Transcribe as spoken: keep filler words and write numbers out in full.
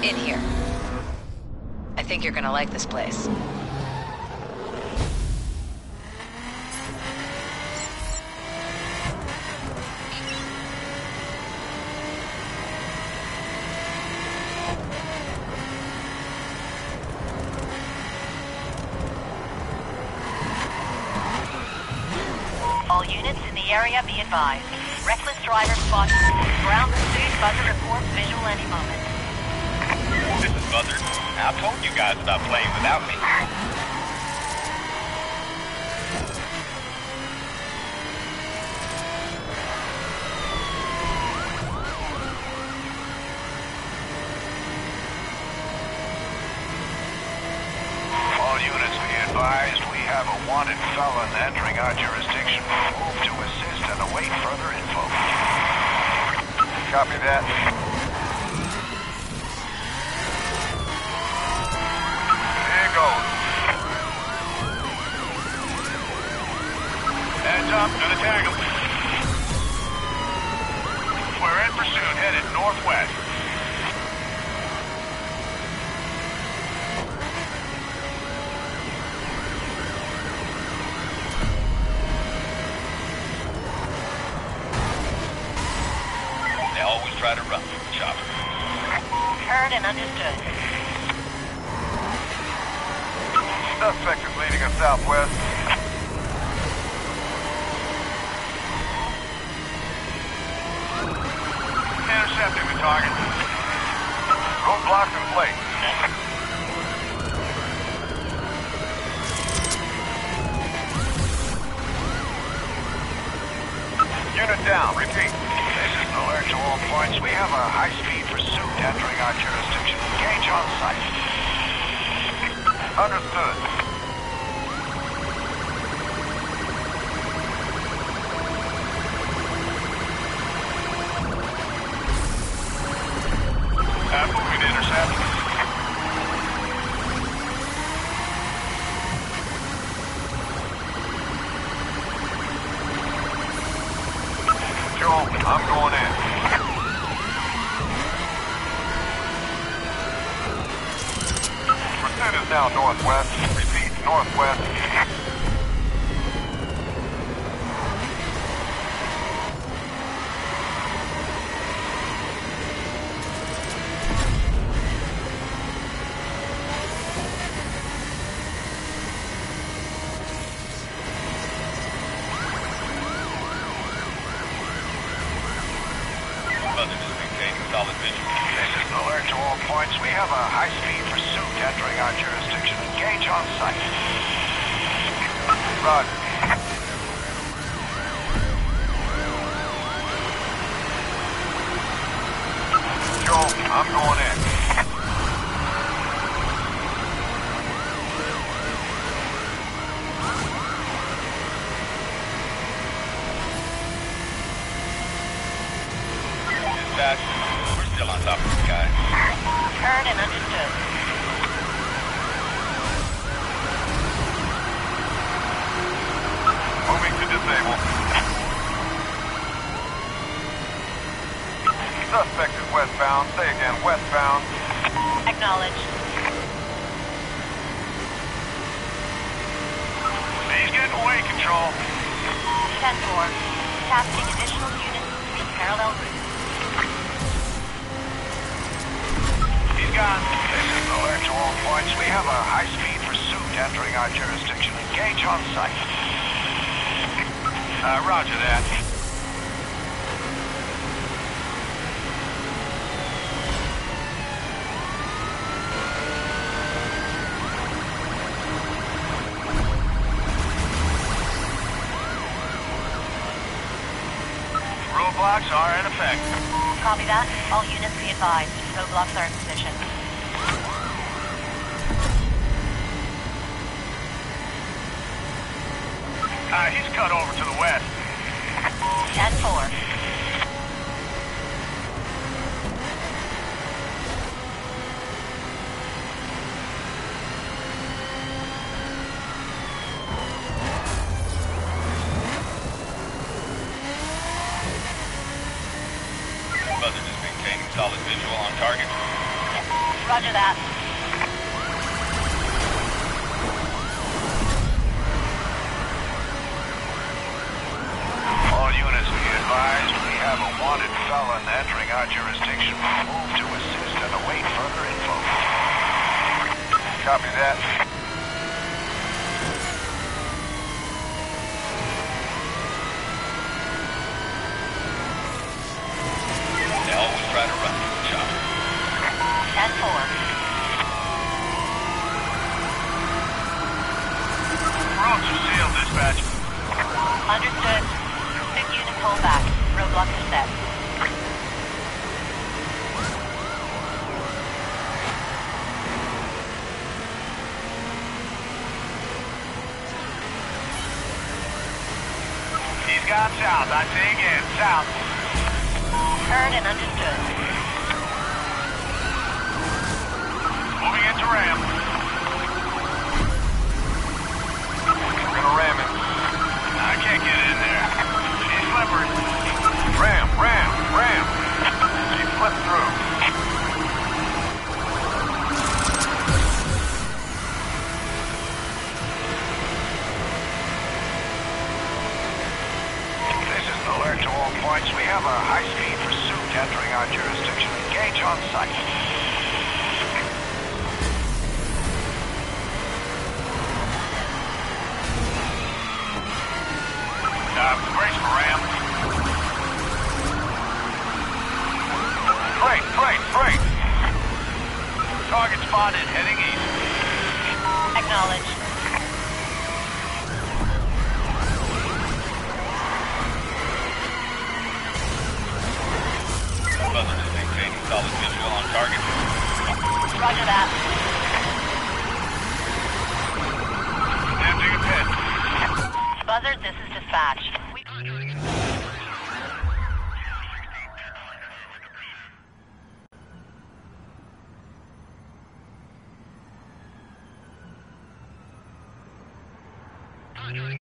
In here. I think you're gonna like this place. All units in the area be advised. Reckless driver spotted. Ground pursuit, buzzer reports visual any moment. This is Buzzer. I told you guys stop playing without me. All units be advised, we have a wanted felon entering our jurisdiction. Move to assist and await further info. Copy that. Here goes. Heads up, gonna tag him. We're in pursuit, headed northwest. Try to run from the chopper. Heard and understood. Suspect is leading us southwest. Intercepting the target. Roadblocks in place. Unit down, repeat. Alert to all points. We have a high-speed pursuit entering our jurisdiction. Engage on sight. Understood. Uh, moving to intercept. Joel, I'm going in. Pursuit is now northwest. Repeat, northwest. Solid visual. This is an alert to all points. We have a high-speed pursuit entering our jurisdiction. Engage on sight. Roger. Joel, I'm going in. Dispatch. Still on top of this guy. Heard and understood. Moving to disable. Suspect is westbound. Say again, westbound. Acknowledged. He's getting away, Control. ten four. Tasking additional units between parallel routes. Gone. This is an alert to all points. We have a high-speed pursuit entering our jurisdiction. Engage on sight. Uh, roger that. Roadblocks are in effect. Copy that. All units be advised. Roadblocks are in position. Uh, he's cut over to the west. ten four. Buzzer just maintaining solid visual on target. Roger that. All units be advised, we have a wanted felon entering our jurisdiction. Move to assist and await further info. Copy that. They always try to run from the chopper. ten four. Roads are sealed, dispatch. Understood. Pursuit units hold back. Roadblocks are set. He's gone south. I say again, south. Heard and understood. Moving into ram. We're gonna ram it. I can't get in there. She's slippery. Ram, ram, ram. She flipped through. This is an alert to all points. We have a high-speed pursuit entering our jurisdiction. Engage on sight. Uh, brace for ram. Freight, freight, freight. Target spotted, heading east. Acknowledged. Buzzard is maintaining solid visual on target. Roger that. Emptying a pit. Buzzard, this is dispatch. We... Roger.